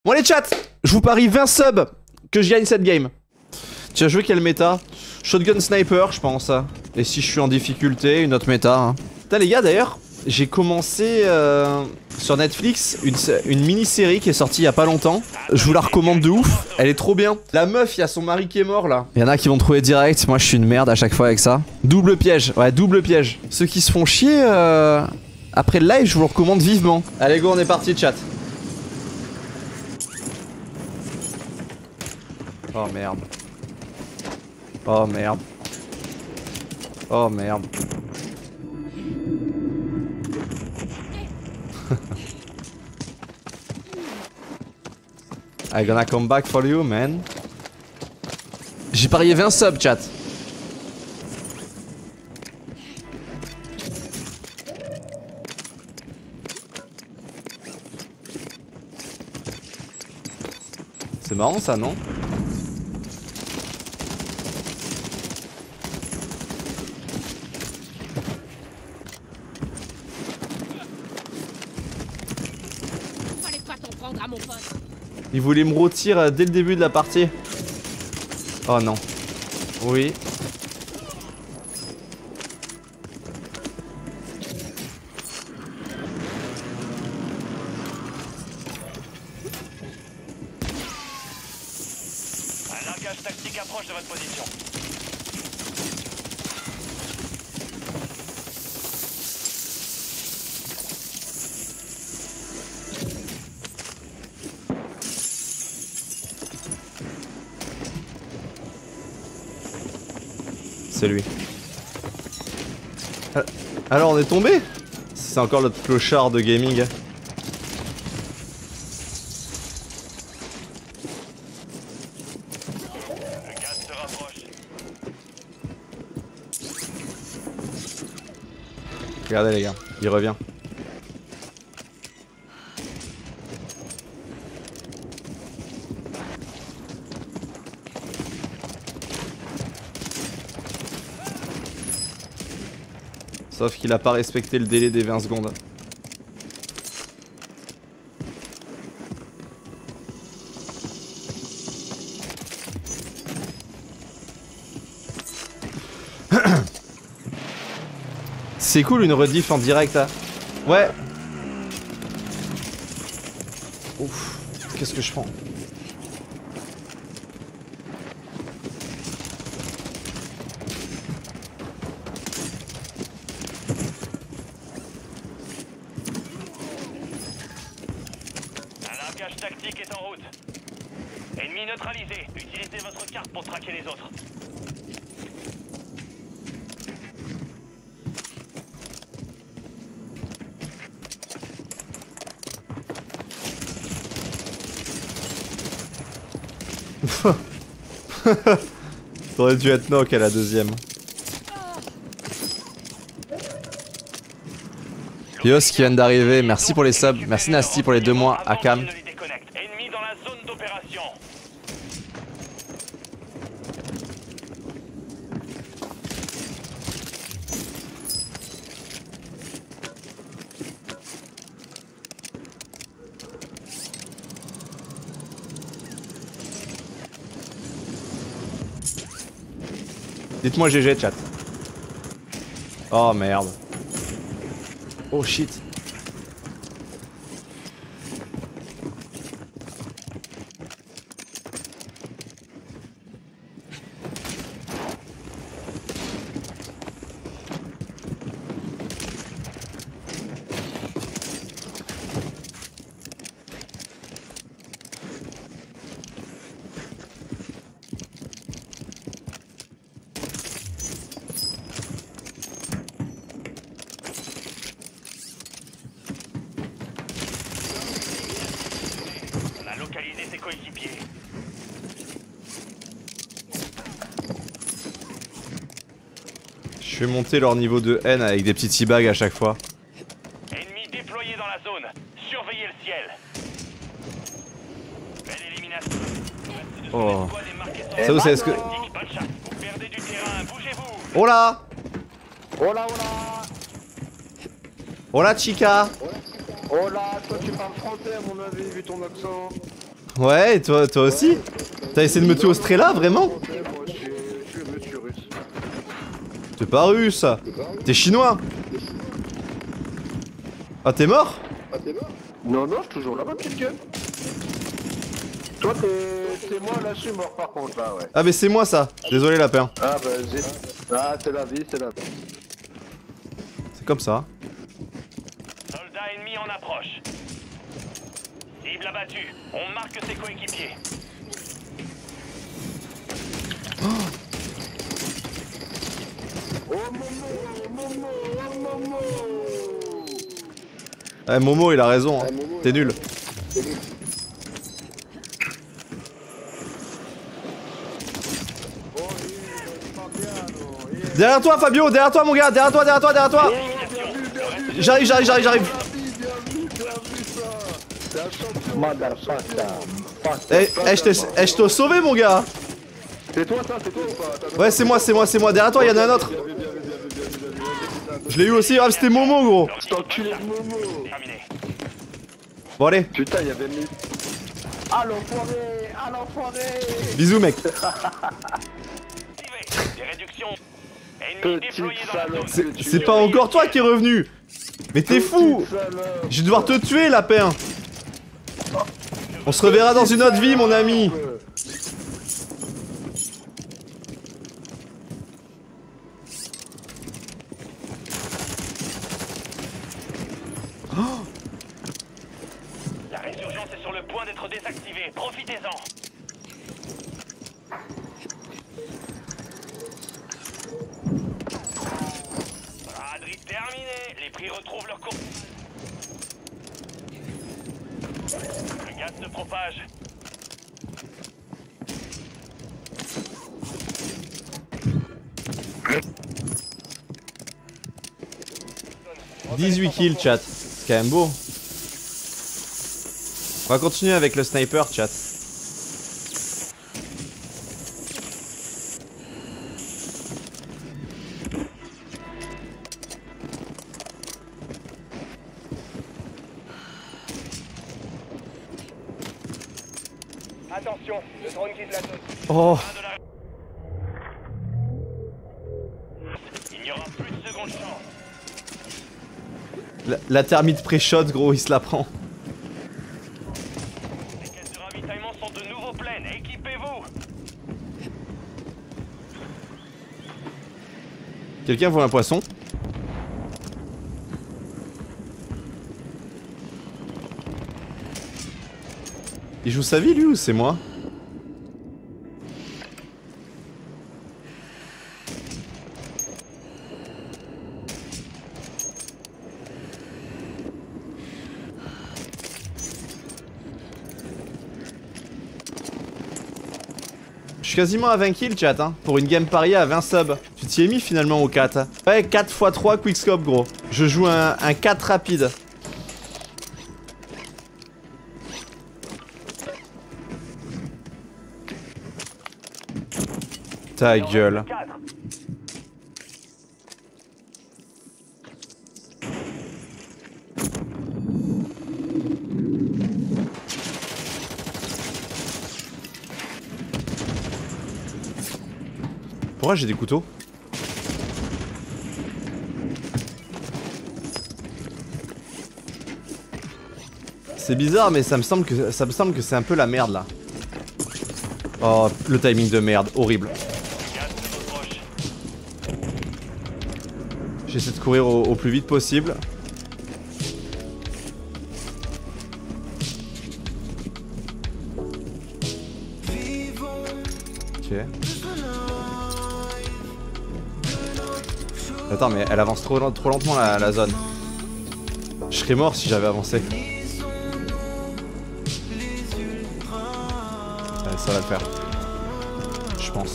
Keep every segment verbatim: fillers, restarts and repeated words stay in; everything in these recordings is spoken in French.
Bon les chats, je vous parie vingt subs que je gagne cette game. Tu as joué quelle méta? Shotgun Sniper je pense. Et si je suis en difficulté, une autre méta hein. Putain les gars d'ailleurs, j'ai commencé euh, sur Netflix une, une mini-série qui est sortie il y a pas longtemps. Je vous la recommande de ouf, elle est trop bien. La meuf, il y a son mari qui est mort là. Il y en a qui vont trouver direct, moi je suis une merde à chaque fois avec ça. Double piège, ouais double piège. Ceux qui se font chier euh, après le live, je vous le recommande vivement. Allez go, on est parti chat. Oh merde. Oh merde. Oh merde. I gonna come back for you, man. J'ai parié vingt subs, chat. C'est marrant ça, non? Il voulait me rôtir dès le début de la partie. Oh non. Oui. Un largage tactique approche de votre position. C'est lui. Alors on est tombé? C'est encore notre clochard de gaming. Le gaz se rapproche. Regardez les gars, il revient. Sauf qu'il a pas respecté le délai des vingt secondes. C'est cool une rediff en direct hein. Ouais. Ouf. Qu'est-ce que je prends? Tactique est en route. Ennemi neutralisé. Utilisez votre carte pour traquer les autres. T'aurais dû être knock à la deuxième. Yos qui vient d'arriver, merci pour les subs, merci Nasty pour les deux mois à Cam. Ennemi dans la zone d'opération. Dites-moi G G chat. Oh merde. Oh shit. Localiser ses coéquipiers. Je fais monter leur niveau de haine avec des petits teabags à chaque fois. Ennemi déployé dans la zone. Surveillez le ciel. Belle élimination. Oh. Ça vous c'est est-ce que... Vous perdez du terrain, bougez-vous. Oh là. Oh là, oh là. Oh là chica. Oh là, toi tu parles français à mon avis vu ton accent. Ouais, et toi, toi aussi? T'as essayé de me tuer au Strela, vraiment? Moi, je suis, je suis russe, je suis russe. T'es pas russe. T'es chinois. Ah, t'es mort? Non, non, je suis toujours là-bas, petite gueule. Toi, t'es moi, là, je suis mort par contre, là, ouais. Ah, mais c'est moi ça. Désolé, lapin. Ah, bah, j'ai. Ah, c'est la vie, c'est la vie. C'est comme ça. Soldat ennemi en approche. Cible abattue. On marque ses coéquipiers. Oh, Momo, Momo, oh, Momo. Eh, Momo, il a raison. Hein. T'es nul. Derrière toi, Fabio, derrière toi, mon gars, derrière toi, derrière toi, derrière toi. J'arrive, j'arrive, j'arrive, j'arrive. Eh, eh, je t'ai eh, je t'ai sauvé, mon gars. C'est toi, ça, c'est toi ou pas? Ouais, c'est moi, c'est moi, c'est moi. Derrière toi, il y en a un autre. Je l'ai eu aussi. Ah, c'était Momo, gros. Cet enculé de Momo. Terminé. Bon, allez. Putain, il y avait mis. Ah, l'enfoiré. Ah, l'enfoiré. Bisous, mec. Des réductions. Ennemi déployé Petite dans la salope. zone. C'est pas encore toi qui est revenu. Mais t'es fou. Je vais devoir te tuer, lapin. On se reverra dans une autre vie, mon ami. La résurgence est sur le point d'être désactivée. Profitez-en. Braderie terminée. Les prix retrouvent leur cours. Le gaz se propage. dix-huit kills, chat. C'est quand même beau. On va continuer avec le sniper, chat. Attention, le drone quitte la zone. Oh. Il n'y aura plus de seconde chance. La, la thermite pré-shot, gros, il se la prend. Les caisses de ravitaillement sont de nouveau pleines. Équipez-vous. Quelqu'un voit un poisson? Il joue sa vie, lui, ou c'est moi? Je suis quasiment à vingt kills, chat, hein, pour une game pariée à vingt subs. Tu t'y es mis finalement au quatre. Ouais, quatre fois trois quickscope, gros. Je joue un, un quatre rapide. Ta gueule. Pourquoi j'ai des couteaux? C'est bizarre, mais ça me semble que ça me semble que c'est un peu la merde là. Oh, le timing de merde, horrible. J'essaie de courir au, au plus vite possible. Ok. Attends, mais elle avance trop, trop lentement la, la zone. Je serais mort si j'avais avancé. Ouais, ça va le faire. Je pense.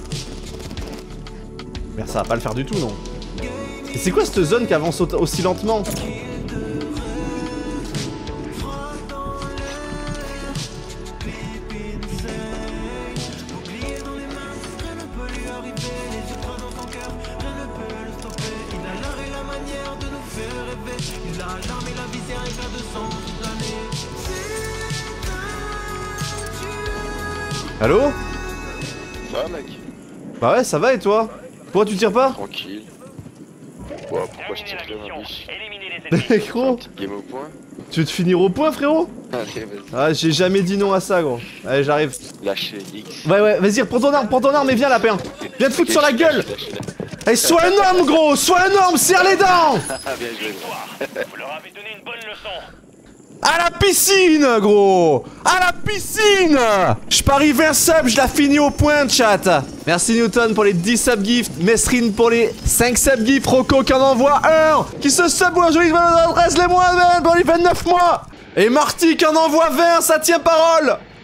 Merde, ça va pas le faire du tout, non. Et c'est quoi cette zone qui avance aussi lentement? Allô? Ça va, mec? Bah ouais, ça va et toi? Pourquoi tu tires pas? Tranquille. Bon, pourquoi je Terminez tire la là, mission. ma biche? Éliminez les ennemis. Gros, Petite game au point? tu veux te finir au point, frérot? Allez, vas-y. Ah, j'ai jamais dit non à ça, gros. Allez, j'arrive. Lâchez X. Ouais, ouais, vas-y, prends ton arme, prends ton arme et viens là, Péin. Viens te foutre sur la gueule. Allez, sois un homme, gros, sois un homme, serre les dents. Ah, bien joué. Victoire. Vous leur avez donné une bonne leçon. À la piscine, gros. À la piscine. Je parie vingt subs, je la finis au point, chat. Merci Newton pour les dix subgifts, Mesrine pour les cinq subgifts, Rocco qui en envoie un, qui se sub aujourd'hui, adresse les mois pour les vingt-neuf mois. Et Marty qui en envoie vingt, ça tient parole.